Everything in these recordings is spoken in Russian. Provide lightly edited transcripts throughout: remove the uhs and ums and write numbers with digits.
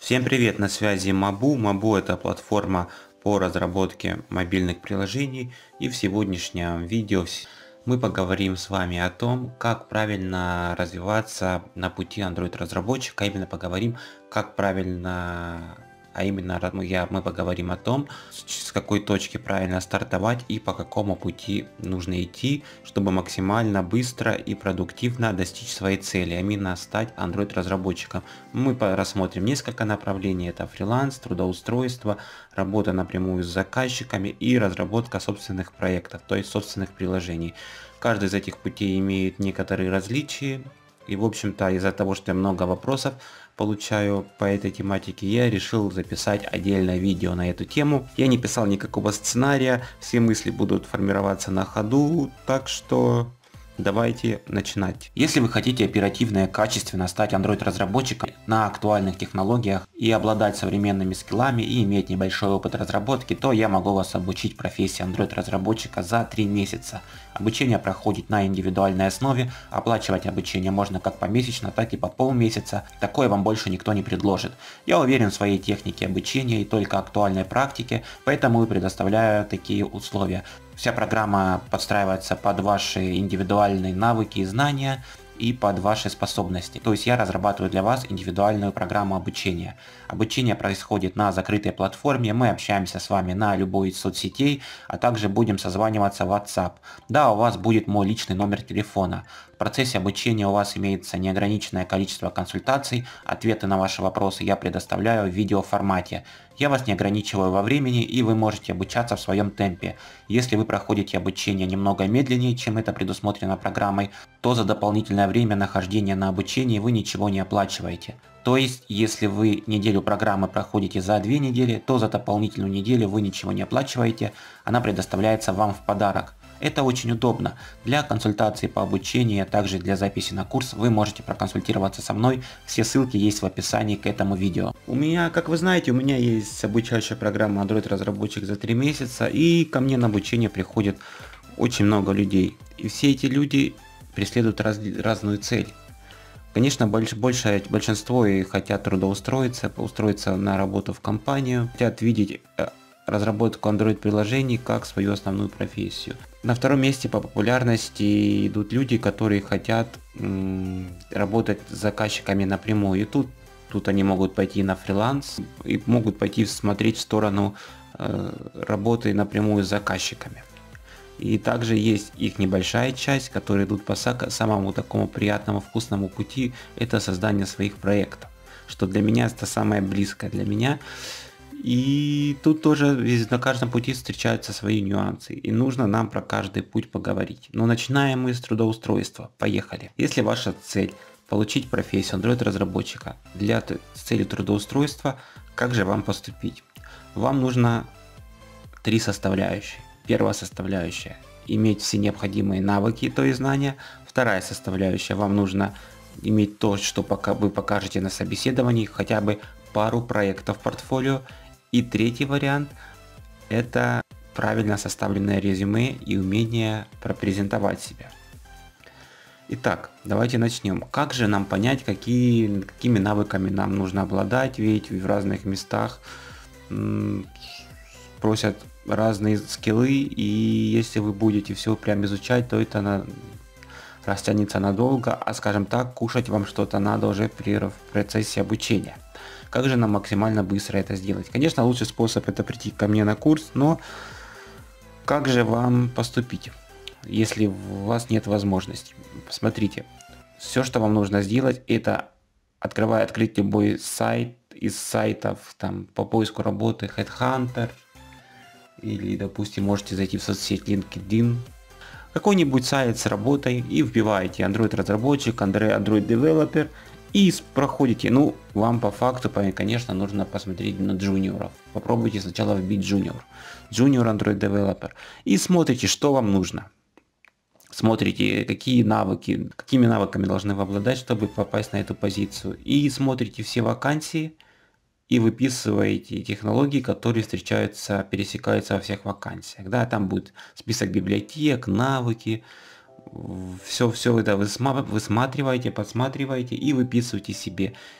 Всем привет, на связи Мабу. Мабу это платформа по разработке мобильных приложений, и в сегодняшнем видео мы поговорим с вами о том, как правильно развиваться на пути Android разработчика. Именно поговорим, как правильно, мы поговорим о том, с какой точки правильно стартовать и по какому пути нужно идти, чтобы максимально быстро и продуктивно достичь своей цели, а именно стать Android разработчиком. Мы рассмотрим несколько направлений: это фриланс, трудоустройство, работа напрямую с заказчиками и разработка собственных проектов, то есть собственных приложений. Каждый из этих путей имеет некоторые различия, и в общем-то из-за того, что я много вопросов получаю по этой тематике, я решил записать отдельное видео на эту тему. Я не писал никакого сценария, все мысли будут формироваться на ходу, так что давайте начинать. Если вы хотите оперативно и качественно стать Android разработчиком на актуальных технологиях и обладать современными скиллами и иметь небольшой опыт разработки, то я могу вас обучить профессии Android разработчика за 3 месяца. Обучение проходит на индивидуальной основе, оплачивать обучение можно как помесячно, так и по полмесяца. Такое вам больше никто не предложит. Я уверен в своей технике обучения и только актуальной практике, поэтому и предоставляю такие условия. Вся программа подстраивается под ваши индивидуальные навыки и знания и под ваши способности. То есть я разрабатываю для вас индивидуальную программу обучения. Обучение происходит на закрытой платформе, мы общаемся с вами на любой из соцсетей, а также будем созваниваться в WhatsApp. Да, у вас будет мой личный номер телефона. В процессе обучения у вас имеется неограниченное количество консультаций, ответы на ваши вопросы я предоставляю в видеоформате. Я вас не ограничиваю во времени, и вы можете обучаться в своем темпе. Если вы проходите обучение немного медленнее, чем это предусмотрено программой, то за дополнительное время нахождения на обучении вы ничего не оплачиваете. То есть, если вы неделю программы проходите за 2 недели, то за дополнительную неделю вы ничего не оплачиваете, она предоставляется вам в подарок. Это очень удобно. Для консультации по обучению, а также для записи на курс вы можете проконсультироваться со мной. Все ссылки есть в описании к этому видео. У меня, как вы знаете, у меня есть обучающая программа Android разработчик за 3 месяца, и ко мне на обучение приходит очень много людей. И все эти люди преследуют разную цель. Конечно, большинство и хотят трудоустроиться, устроиться на работу в компанию, хотят видеть разработку Android приложений как свою основную профессию. На втором месте по популярности идут люди, которые хотят работать с заказчиками напрямую. И тут они могут пойти на фриланс и могут пойти смотреть в сторону работы напрямую с заказчиками. И также есть их небольшая часть, которые идут по самому такому приятному вкусному пути, это создание своих проектов, что для меня это самое близкое для меня. И тут тоже на каждом пути встречаются свои нюансы, и нужно нам про каждый путь поговорить. Но начинаем мы с трудоустройства. Поехали. Если ваша цель получить профессию Android разработчика для цели трудоустройства, как же вам поступить? Вам нужно 3 составляющие. Первая составляющая – иметь все необходимые навыки, то есть знания. Вторая составляющая – вам нужно иметь то, что вы покажете на собеседовании, хотя бы пару проектов в портфолио. И третий вариант – это правильно составленное резюме и умение пропрезентовать себя. Итак, давайте начнем. Как же нам понять, какими навыками нам нужно обладать, ведь в разных местах просят разные скиллы, и если вы будете все прям изучать, то это растянется надолго, а скажем так, кушать вам что-то надо уже в процессе обучения. Как же нам максимально быстро это сделать? Конечно, лучший способ это прийти ко мне на курс, но как же вам поступить, если у вас нет возможности? Смотрите, все, что вам нужно сделать, это открыть любой сайт из сайтов там, по поиску работы, Headhunter, или, допустим, можете зайти в соцсеть LinkedIn, какой-нибудь сайт с работой, и вбиваете Android разработчик, Android Developer, и проходите. Ну, вам по факту, конечно, нужно посмотреть на джуниоров. Попробуйте сначала вбить Junior Android Developer, и смотрите, что вам нужно. Смотрите, какими навыками должны вы обладать, чтобы попасть на эту позицию. И смотрите все вакансии, и выписываете технологии, которые пересекаются во всех вакансиях. Да, там будет список библиотек, навыки, все это высматриваете, подсматриваете и выписываете себе.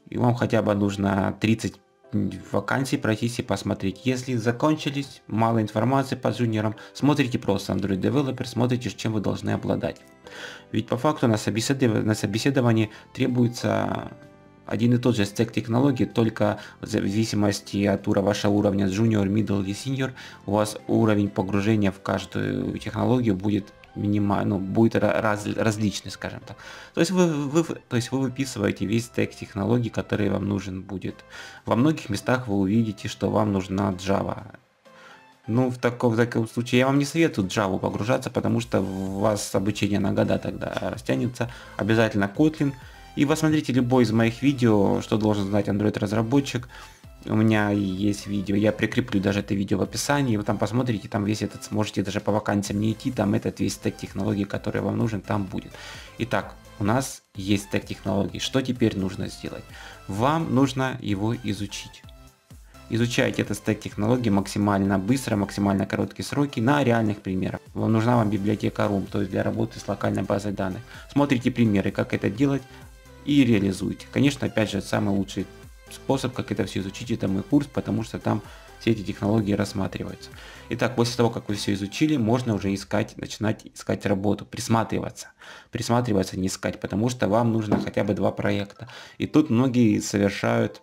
и вам хотя бы нужно 30 вакансий пройтись и посмотреть. Если закончились, мало информации по джуниорам, смотрите просто Android Developer, смотрите, чем вы должны обладать. Ведь по факту на собеседовании требуется один и тот же стек технологий, только в зависимости от вашего уровня Junior, Middle или Senior, у вас уровень погружения в каждую технологию будет будет различный, скажем так. То есть вы выписываете весь стек технологий, который вам нужен будет. Во многих местах вы увидите, что вам нужна Java. Ну, в таком случае я вам не советую Java погружаться, потому что у вас обучение на года тогда растянется. Обязательно Kotlin. И вы смотрите любой из моих видео, что должен знать Android разработчик. У меня есть видео, я прикреплю даже это видео в описании, вы там посмотрите, там весь этот, сможете даже по вакансиям не идти, там этот весь стек технологий, который вам нужен, там будет. Итак, у нас есть стек технологий, что теперь нужно сделать? Вам нужно его изучить. Изучайте этот стек технологий максимально быстро, максимально короткие сроки на реальных примерах. Нужна вам библиотека RUM, то есть для работы с локальной базой данных. Смотрите примеры, как это делать и реализуйте. Конечно, опять же, самый лучший способ, как это все изучить, это мой курс, потому что там все эти технологии рассматриваются. Итак, после того, как вы все изучили, можно уже начинать искать работу, присматриваться. Присматриваться, не искать, потому что вам нужно хотя бы 2 проекта. И тут многие совершают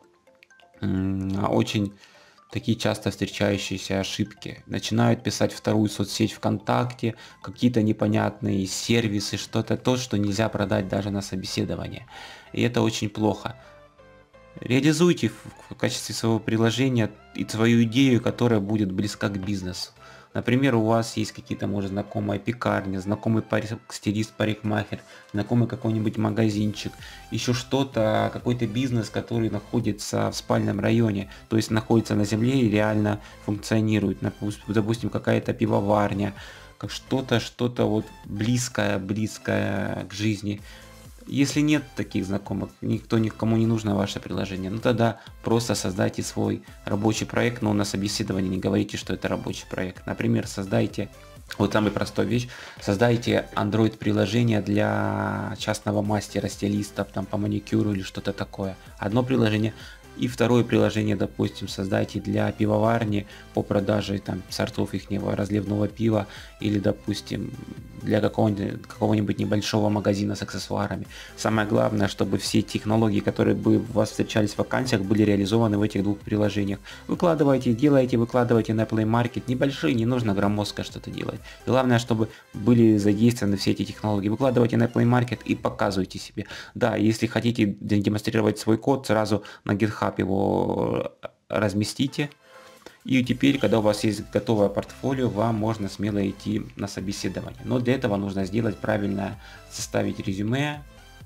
очень такие часто встречающиеся ошибки. Начинают писать вторую соцсеть ВКонтакте, какие-то непонятные сервисы, что-то то, что нельзя продать даже на собеседование. И это очень плохо. Реализуйте в качестве своего приложения и свою идею, которая будет близка к бизнесу. Например, у вас есть какие-то, может, знакомая пекарня, знакомый стилист-парикмахер, знакомый какой-нибудь магазинчик, еще что-то, какой-то бизнес, который находится в спальном районе, то есть находится на земле и реально функционирует. Допустим, какая-то пивоварня, как что-то вот близкое к жизни. Если нет таких знакомых, никому не нужно ваше приложение, ну тогда просто создайте свой рабочий проект, но на собеседовании не говорите, что это рабочий проект. Например, создайте, вот самая простая вещь, создайте Android приложение для частного мастера, стилистов, там по маникюру или что-то такое. Одно приложение. И второе приложение, допустим, создайте для пивоварни по продаже там сортов ихнего разливного пива или, допустим, для какого-нибудь небольшого магазина с аксессуарами. Самое главное, чтобы все технологии, которые бы у вас встречались в вакансиях, были реализованы в этих 2 приложениях. Выкладывайте на Play Market, небольшие, не нужно громоздко что-то делать. Главное, чтобы были задействованы все эти технологии. Выкладывайте на Play Market и показывайте себе. Да, если хотите демонстрировать свой код, сразу на GitHub его разместите. И теперь, когда у вас есть готовое портфолио, вам можно смело идти на собеседование. Но для этого нужно сделать правильно, составить резюме.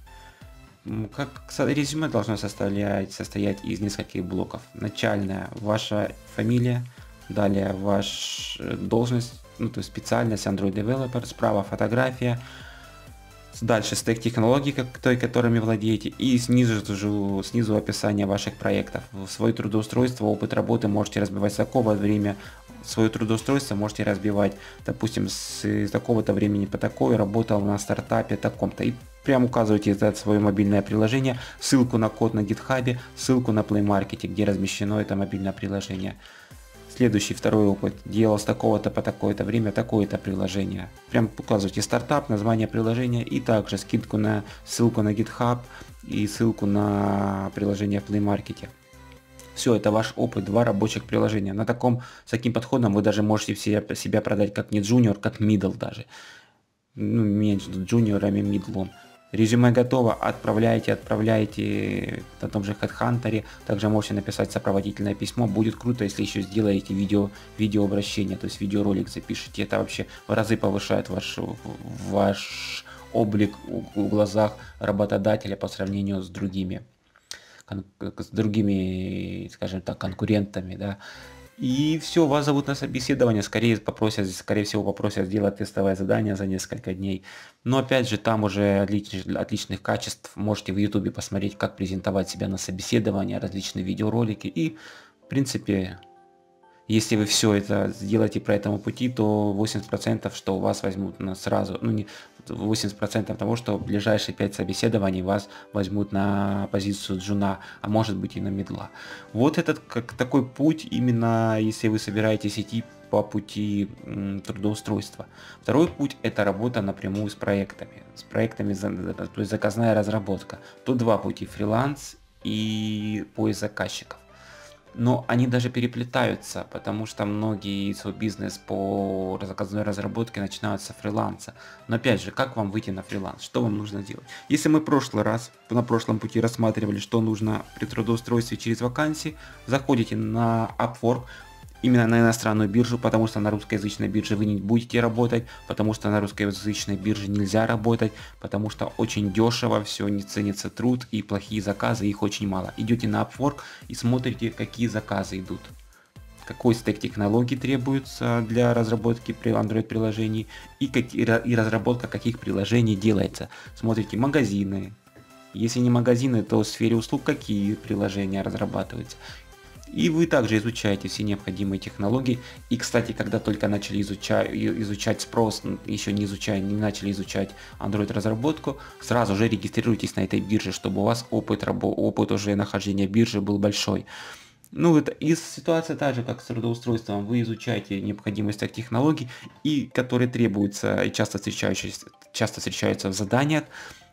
Резюме должно состоять из нескольких блоков. Начальная ваша фамилия, далее ваша должность, то есть специальность Android Developer, справа фотография, дальше стек технологий, которыми владеете, и снизу описание ваших проектов. Свое трудоустройство, опыт работы можете разбивать с такого время, свое трудоустройство можете разбивать, допустим, с такого-то времени по такой, работал на стартапе таком-то, и прям указываете это свое мобильное приложение, ссылку на код на GitHub, ссылку на Play Market, где размещено это мобильное приложение. Следующий, второй опыт. Делал с такого-то по такое-то время такое-то приложение. Прям указывайте стартап, название приложения и также ссылку на GitHub и ссылку на приложение в Play Market. Все, это ваш опыт, 2 рабочих приложения. С таким подходом вы даже можете себя продать как не junior, как middle даже. Между джуниором и мидлом. Резюме готово, отправляйте на том же HeadHunter, также можете написать сопроводительное письмо, будет круто, если еще сделаете видеообращение, то есть видеоролик запишите, это вообще в разы повышает ваш облик в глазах работодателя по сравнению с другими, скажем так, конкурентами, да. И все, вас зовут на собеседование, скорее всего попросят сделать тестовое задание за несколько дней. Но опять же, там уже отличных качеств. Можете в YouTube посмотреть, как презентовать себя на собеседование, различные видеоролики. И, в принципе, Если вы все это сделаете по этому пути, то 80%, что у вас возьмут сразу, ну не 80% того, что в ближайшие 5 собеседований вас возьмут на позицию джуна, а может быть и на медла. Вот этот как такой путь, именно если вы собираетесь идти по пути трудоустройства. Второй путь — это работа напрямую с проектами. То есть заказная разработка. Тут два пути: фриланс и поиск заказчиков. Но они даже переплетаются, потому что многие свой бизнес по заказной разработке начинают со фриланса. Но опять же, как вам выйти на фриланс? Что вам нужно делать? Если мы в прошлый раз, на прошлом пути рассматривали, что нужно при трудоустройстве через вакансии, заходите на Upwork, именно на иностранную биржу, потому что на русскоязычной бирже вы не будете работать, потому что на русскоязычной бирже нельзя работать, потому что очень дешево все, не ценится труд и плохие заказы, их очень мало. Идете на Upwork и смотрите, какие заказы идут, какой стек технологий требуется для разработки Android приложений и разработка каких приложений делается. Смотрите магазины. Если не магазины, то в сфере услуг какие приложения разрабатываются. И вы также изучаете все необходимые технологии. И, кстати, когда только начали изучать спрос, еще не начали изучать Android разработку, сразу же регистрируйтесь на этой бирже, чтобы у вас опыт уже нахождения биржи был большой. Ну, это и ситуация та же, как с трудоустройством. Вы изучаете необходимость технологий, и которые требуются и часто встречаются в заданиях,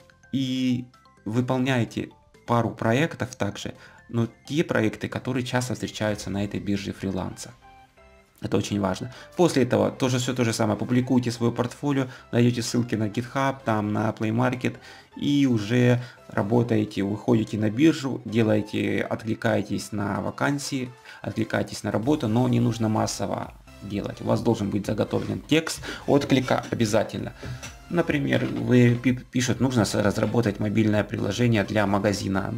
и выполняете пару проектов также, но те проекты, которые часто встречаются на этой бирже фриланса. Это очень важно. После этого все то же самое. Публикуйте свое портфолио, даете ссылки на GitHub, там на Play Market, и уже работаете, выходите на биржу, откликаетесь на вакансии, откликаетесь на работу, но не нужно массово делать. У вас должен быть заготовлен текст отклика обязательно. Например, пишут, нужно разработать мобильное приложение для магазина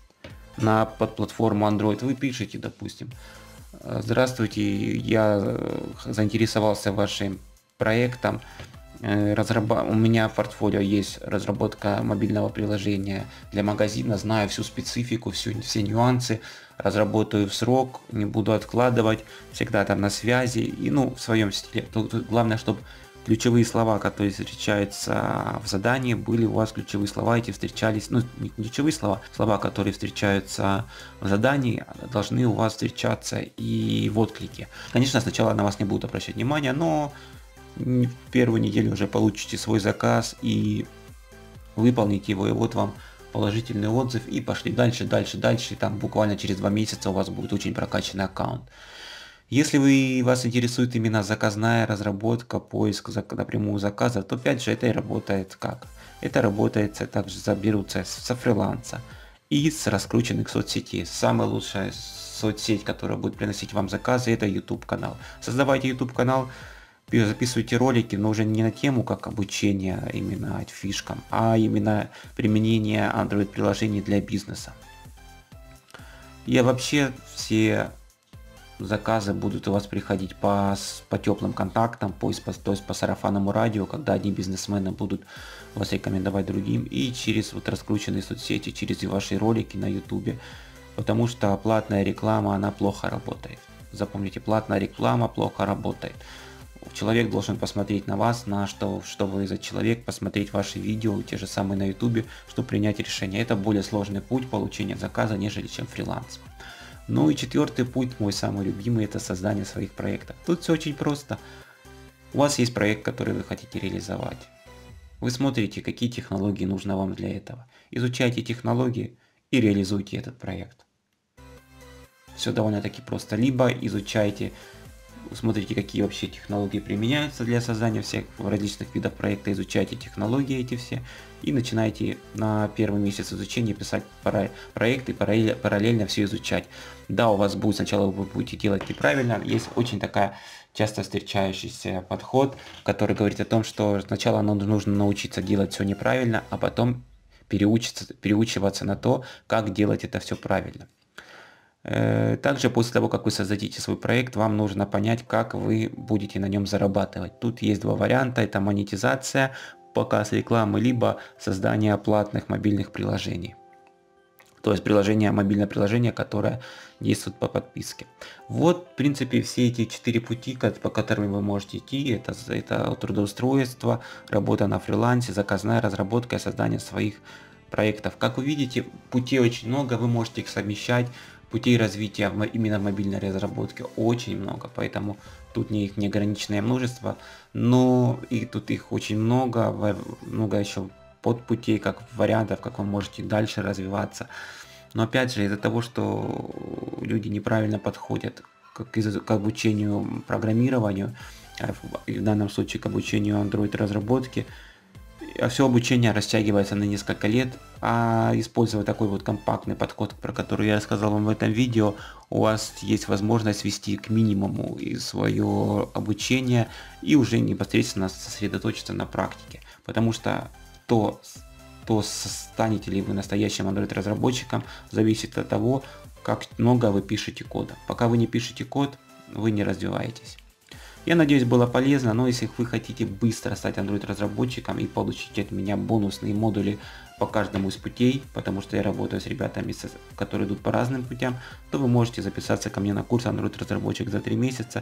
на подплатформу Android. Вы пишете, допустим: здравствуйте, я заинтересовался вашим проектом, у меня в портфолио есть разработка мобильного приложения для магазина, знаю всю специфику, все нюансы, разработаю в срок, не буду откладывать, всегда там на связи, и в своем стиле. Тут главное, чтобы ключевые слова, которые встречаются в задании, были у вас ключевые слова, эти встречались, не ключевые слова, которые встречаются в задании, должны у вас встречаться и в отклике. Конечно, сначала на вас не будут обращать внимание, но в первую неделю уже получите свой заказ и выполните его, и вот вам положительный отзыв, и пошли дальше, и там буквально через 2 месяца у вас будет очень прокачанный аккаунт. Если вас интересует именно заказная разработка, поиск напрямую заказа, то опять же это и работает как? Это работает также берутся со фриланса и с раскрученных соцсетей. Самая лучшая соцсеть, которая будет приносить вам заказы, это YouTube канал. Создавайте YouTube канал, записывайте ролики, но уже не на тему как обучение именно фишкам, а именно применение Android приложений для бизнеса. И вообще все заказы будут у вас приходить по теплым контактам, то есть по сарафанному радио, когда одни бизнесмены будут вас рекомендовать другим, и через раскрученные соцсети, через ваши ролики на YouTube, потому что платная реклама, она плохо работает. Запомните, платная реклама плохо работает. Человек должен посмотреть на вас, что вы за человек, посмотреть ваши видео, те же самые на YouTube, чтобы принять решение. Это более сложный путь получения заказа, нежели чем фриланс. Ну и четвертый путь, мой самый любимый, это создание своих проектов. Тут все очень просто. У вас есть проект, который вы хотите реализовать. Вы смотрите, какие технологии нужны вам для этого. Изучайте технологии и реализуйте этот проект. Все довольно-таки просто. Либо изучайте, смотрите, какие вообще технологии применяются для создания всех различных видов проекта, изучайте технологии эти все и начинайте на первый месяц изучения писать проект и параллельно все изучать. Да, у вас будет сначала, вы будете делать неправильно, есть очень такая часто встречающийся подход, который говорит о том, что сначала нам нужно научиться делать все неправильно, а потом переучиваться на то, как делать это все правильно. Также после того, как вы создадите свой проект, вам нужно понять, как вы будете на нем зарабатывать. Тут есть два варианта: это монетизация, показ рекламы, либо создание платных мобильных приложений. То есть приложение, мобильное приложение, которое действует по подписке. Вот, в принципе, все эти 4 пути, по которым вы можете идти. Это трудоустройство, работа на фрилансе, заказная разработка и создание своих проектов. Как вы видите, путей очень много, вы можете их совмещать. Путей развития именно в мобильной разработке очень много, поэтому тут не их неограниченное множество, но и тут их очень много, много еще подпутей, как вариантов, как вы можете дальше развиваться. Но опять же, из-за того, что люди неправильно подходят к обучению программированию, в данном случае к обучению Android разработки, все обучение растягивается на несколько лет, а используя такой вот компактный подход, про который я рассказал вам в этом видео, у вас есть возможность свести к минимуму и свое обучение и уже непосредственно сосредоточиться на практике. Потому что то станете ли вы настоящим Android разработчиком, зависит от того, как много вы пишете кода. Пока вы не пишете код, вы не развиваетесь. Я надеюсь, было полезно, но если вы хотите быстро стать Android разработчиком и получить от меня бонусные модули по каждому из путей, потому что я работаю с ребятами, которые идут по разным путям, то вы можете записаться ко мне на курс Android разработчик за 3 месяца.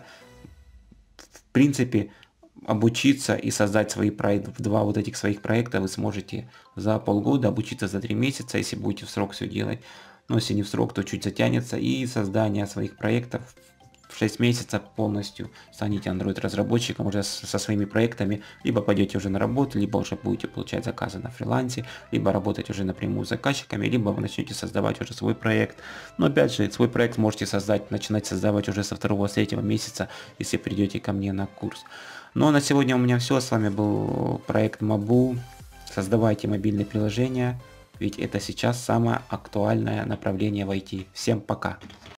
В принципе, обучиться и создать свои проекты, 2 вот этих своих проекта вы сможете за полгода, обучиться за 3 месяца, если будете в срок все делать. Но если не в срок, то чуть затянется, и создание своих проектов в 6 месяцев полностью станете Android разработчиком уже со своими проектами, либо пойдете уже на работу, либо уже будете получать заказы на фрилансе, либо работать уже напрямую с заказчиками, либо вы начнете создавать уже свой проект. Но опять же, свой проект можете начинать создавать уже со 2-3 месяца, если придете ко мне на курс. Ну а на сегодня у меня все. С вами был проект Мабу. Создавайте мобильные приложения, ведь это сейчас самое актуальное направление в IT. Всем пока!